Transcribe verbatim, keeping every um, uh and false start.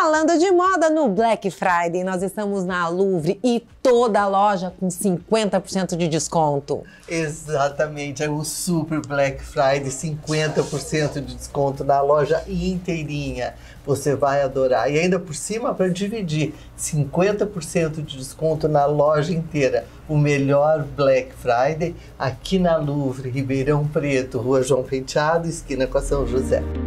Falando de moda, no Black Friday nós estamos na Louvre e toda a loja com cinquenta por cento de desconto. Exatamente, é o Super Black Friday, cinquenta por cento de desconto na loja inteirinha. Você vai adorar. E ainda por cima, para dividir, cinquenta por cento de desconto na loja inteira. O melhor Black Friday aqui na Louvre, Ribeirão Preto, Rua João Penteado, esquina com a São José.